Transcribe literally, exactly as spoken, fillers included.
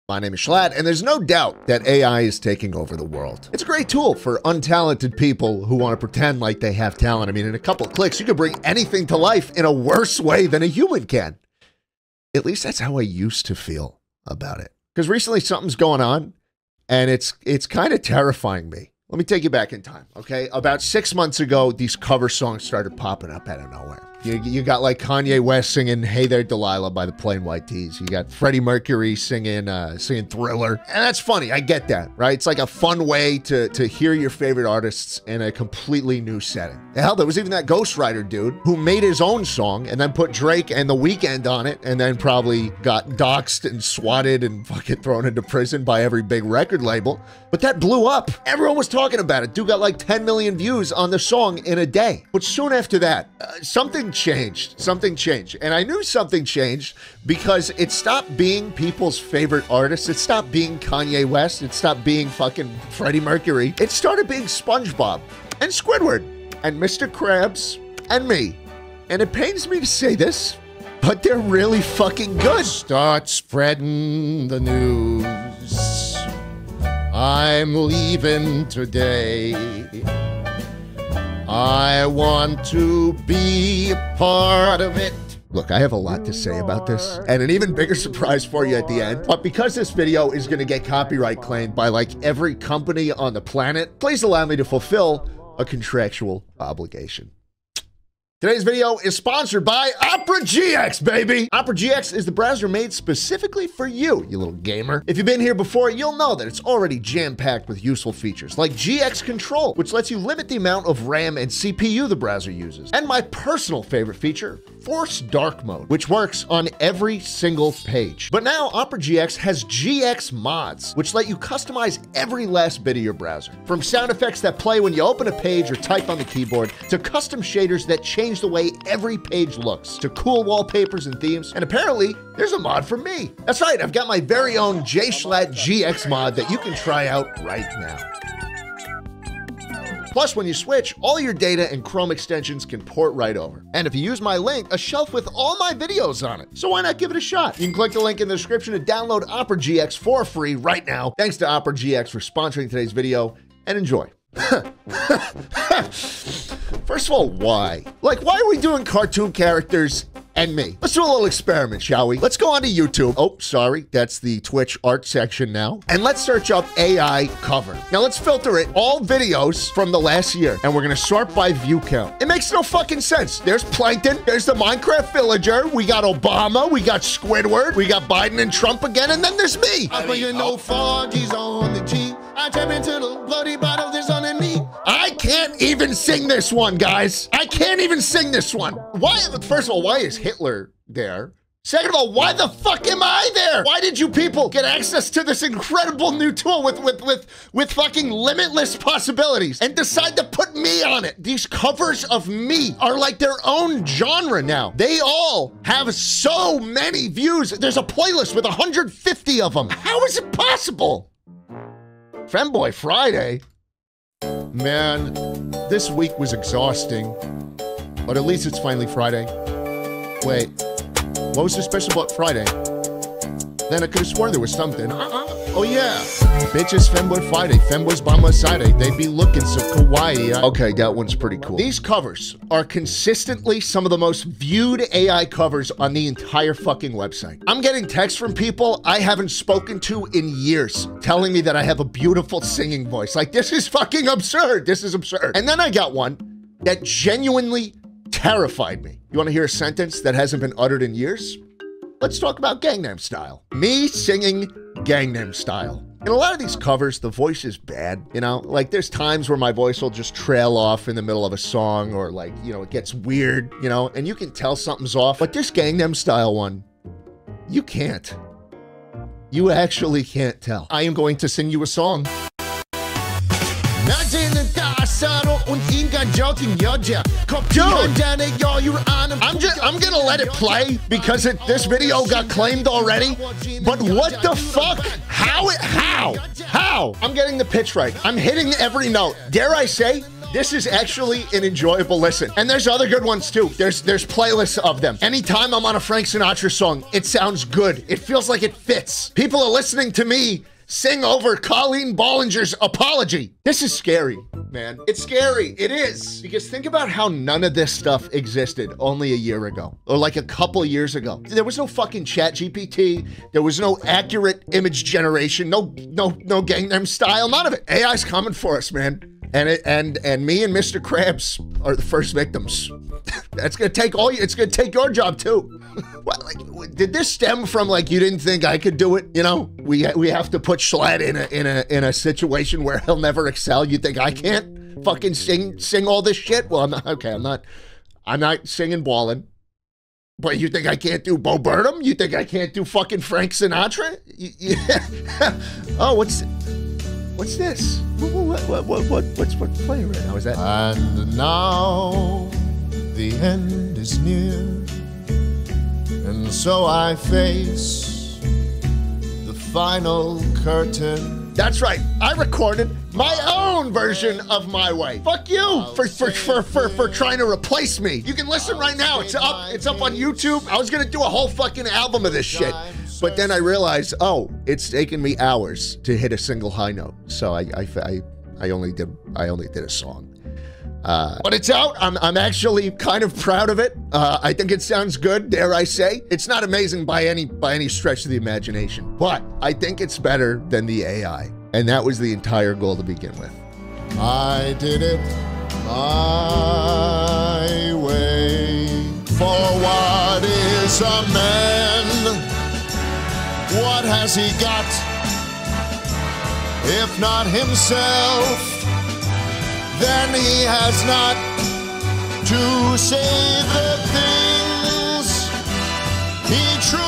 My name is Schlatt, and there's no doubt that A I is taking over the world. It's a great tool for untalented people who want to pretend like they have talent. I mean, in a couple of clicks, you can bring anything to life in a worse way than a human can. At least that's how I used to feel about it. Because recently something's going on, and it's it's kind of terrifying me. Let me take you back in time, okay? About six months ago, these cover songs started popping up out of nowhere. You, you got like Kanye West singing Hey There Delilah by the Plain White T's. You got Freddie Mercury singing uh, singing Thriller. And that's funny, I get that, right? It's like a fun way to, to hear your favorite artists in a completely new setting. Hell, there was even that Ghostwriter dude who made his own song and then put Drake and The Weeknd on it and then probably got doxxed and swatted and fucking thrown into prison by every big record label. But that blew up. Everyone was talking about it. Dude got like ten million views on the song in a day. But soon after that, uh, something changed. Something changed. And I knew something changed because it stopped being people's favorite artists. It stopped being Kanye West. It stopped being fucking Freddie Mercury. It started being SpongeBob and Squidward and Mister Krabs and me. And it pains me to say this, but they're really fucking good. Start spreading the news. I'm leaving today. I want to be a part of it. Look, I have a lot to say about this, and an even bigger surprise for you at the end. But because this video is gonna get copyright claimed by like every company on the planet, please allow me to fulfill a contractual obligation. Today's video is sponsored by Opera G X, baby! Opera G X is the browser made specifically for you, you little gamer. If you've been here before, you'll know that it's already jam-packed with useful features, like G X Control, which lets you limit the amount of RAM and C P U the browser uses. And my personal favorite feature, Force Dark Mode, which works on every single page. But now Opera G X has G X mods, which let you customize every last bit of your browser. From sound effects that play when you open a page or type on the keyboard, to custom shaders that change the way every page looks, to cool wallpapers and themes, and apparently there's a mod for me. That's right, I've got my very own Jschlatt G X mod that you can try out right now. Plus, when you switch, all your data and Chrome extensions can port right over. And if you use my link, a shelf with all my videos on it. So why not give it a shot? You can click the link in the description to download Opera G X for free right now. Thanks to Opera G X for sponsoring today's video, and enjoy. First of all, why? Like, why are we doing cartoon characters and me? Let's do a little experiment, shall we? Let's go onto YouTube. Oh, sorry, that's the Twitch art section now. And let's search up A I cover. Now let's filter it, all videos from the last year, and we're gonna sort by view count. It makes no fucking sense. There's Plankton, there's the Minecraft villager, we got Obama, we got Squidward, we got Biden and Trump again, and then there's me. I put you know Foggy's on the G. I tap into the bloody bottle, there's on in me. I can't even sing this one, guys. I can't even sing this one. Why, first of all, why is Hitler there? Second of all, why the fuck am I there? Why did you people get access to this incredible new tool with, with, with, with fucking limitless possibilities and decide to put me on it? These covers of me are like their own genre now. They all have so many views. There's a playlist with one hundred fifty of them. How is it possible? Femboy Friday? Man, this week was exhausting, but at least it's finally Friday. Wait, what was so special about Friday? Then I could have sworn there was something. Uh-uh. Oh yeah, bitches Femboy Friday, Femboys by my side, they be looking so kawaii. Okay, that one's pretty cool. These covers are consistently some of the most viewed A I covers on the entire fucking website. I'm getting texts from people I haven't spoken to in years telling me that I have a beautiful singing voice. Like, this is fucking absurd. This is absurd. And then I got one that genuinely terrified me. You want to hear a sentence that hasn't been uttered in years? Let's talk about Gangnam Style. Me singing Gangnam Style. In a lot of these covers, the voice is bad, you know? Like, there's times where my voice will just trail off in the middle of a song, or like, you know, it gets weird, you know? And you can tell something's off. But this Gangnam Style one, you can't. You actually can't tell. I am going to sing you a song. Dude, I'm just, I'm gonna let it play because it, this video got claimed already. But what the fuck? How it, how? How? I'm getting the pitch right. I'm hitting every note. Dare I say, This is actually an enjoyable listen. And there's other good ones too. There's there's playlists of them. Anytime I'm on a Frank Sinatra song, it sounds good. It feels like it fits. People are listening to me sing over Colleen Bollinger's Apology. This is scary, man. It's scary. It is. Because think about how none of this stuff existed only a year ago. Or like a couple years ago. There was no fucking ChatGPT. There was no accurate image generation. No, no, no Gangnam Style. None of it. A I's coming for us, man. And it, and and me and Mister Krabs are the first victims. That's gonna take all you. It's gonna take your job too. Well, like, did this stem from like you didn't think I could do it? You know, we we have to put Schlatt in a in a in a situation where he'll never excel. You think I can't fucking sing sing all this shit? Well, I'm not. Okay, I'm not. I'm not singing Ballin. But you think I can't do Bo Burnham? You think I can't do fucking Frank Sinatra? You, you, oh, what's what's this? What what what what what's what's playing right now? Is that? And now the end is near, and so I face the final curtain. That's right. I recorded my own version of My Way. Fuck you for for, for for for trying to replace me. You can listen right now. It's up. It's up on YouTube. I was gonna do a whole fucking album of this shit, but then I realized, oh, it's taken me hours to hit a single high note. So I I I, I only did I only did a song. Uh, but it's out. I'm, I'm actually kind of proud of it. Uh, I think it sounds good, dare I say. It's not amazing by any by any stretch of the imagination, but I think it's better than the A I. And that was the entire goal to begin with. I did it my way. For what is a man? What has he got? If not himself, then he has not to say the things he truly